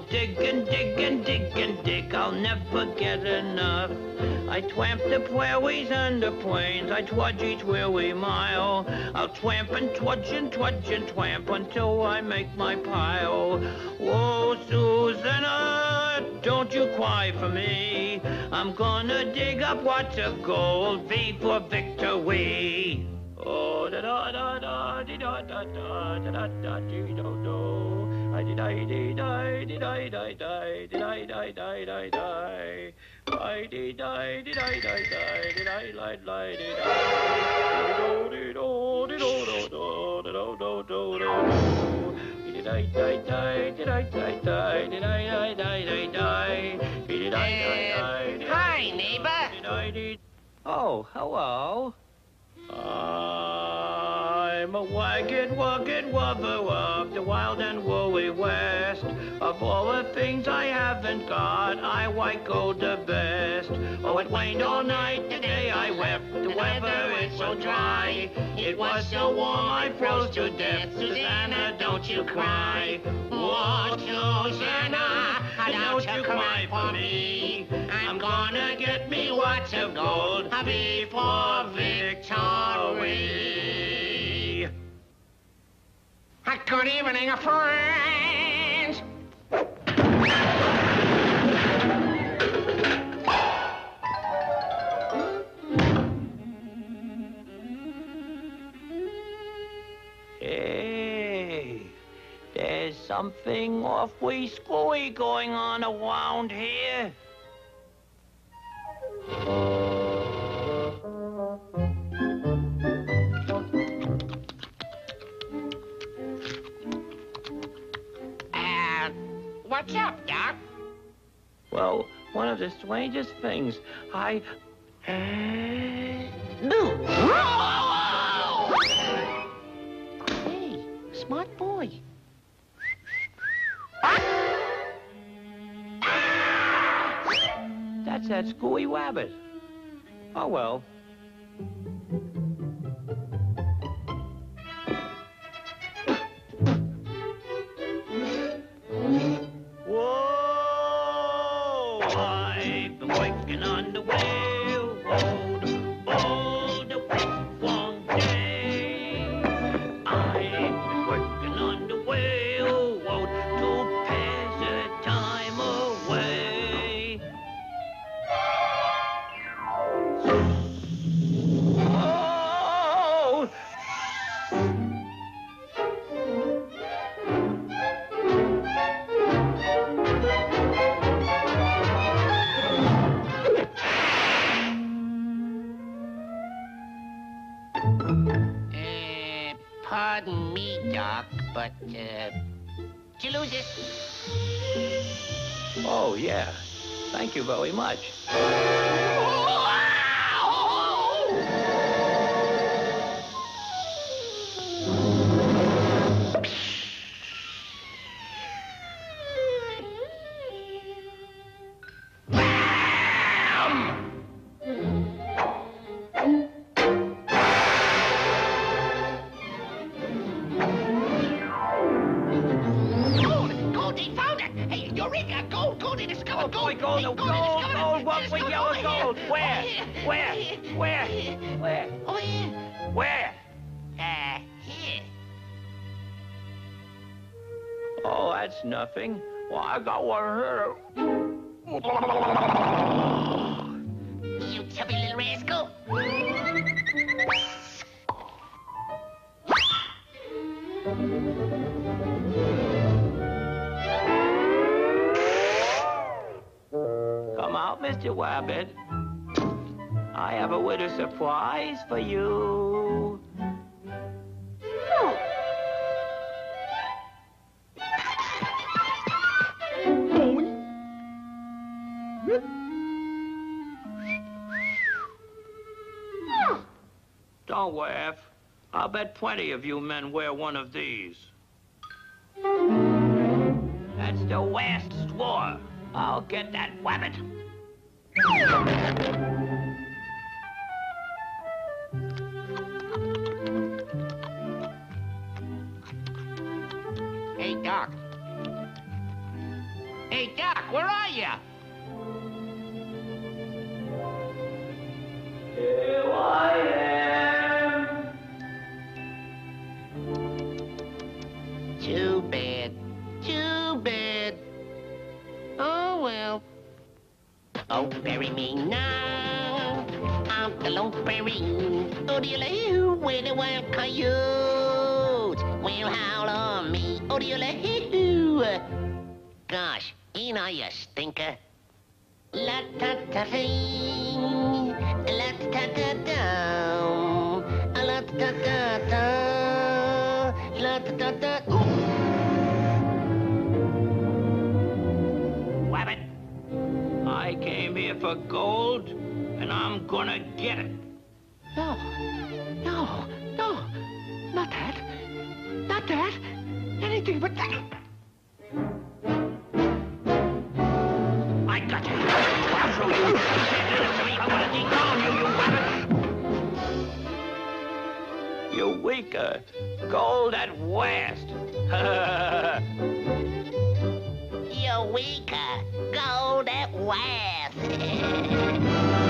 dig and dig and dig and dig, I'll never get enough. I twamp the prairies and the plains, I trudge each weary mile. I'll twamp and trudge and trudge and twamp until I make my pile. Whoa, Susanna, don't you cry for me. I'm gonna dig up lots of gold, V for victory. Oh, da da da da da da da da da da da da. I did I did I did I die die did I die die die die. I did I did I die die did I lie lie did I. Do do do do do do do do do. Did I die die did I die die did I die die die die. Did I die die. Hi, neighbor. Oh, hello. I'm a wagged, wugged wubber of the wild and woolly west. Of all the things I haven't got, I white gold the best. Oh, it rained all night, today I wept. The weather is so dry. It was so warm, I froze to death. Susanna, don't you cry. Oh, Susanna, don't you cry for me. I'm gonna get me lots of gold before victory. Good evening, friends. Hey, there's something awfully screwy going on around here. What's up, Doc? Well, one of the strangest things Hey, smart boy. That's that screwy rabbit. Oh, well. Whoa! I've been working on the railroad all the long day. I've been working on the railroad to pass the time away. Oh! Pardon me, Doc, but, did you lose it? Oh, yeah. Thank you very much. Gold, what with yellow gold? Where? Where? Oh, yeah. Where? Here. Oh, that's nothing. Well, I got one here. You chubby little rascal. Come out, Mr. Wabbit. I have a little surprise for you. Don't laugh. I'll bet plenty of you men wear one of these. That's the last straw. I'll get that wabbit. Hey, Doc. where are you? Here I am. Too bad. Too bad. Oh, well. Oh, bury me now. I'm the lone berry. Oh, dear, where the wild coyotes will howl on me. Oh, dear, gosh, ain't I a stinker? La-ta-ta-dee, la-ta-ta-ta-da, la-ta-ta-ta-da, la-ta-ta-ta. Wabbit, I came here for gold, and I'm gonna get it. No, no, no, not that, not that, anything but that. I got you. I'll show you. You can't do this to me. I'm gonna dethrone you, you wabbit. You weaker. Gold at west. You're weaker. Gold at west.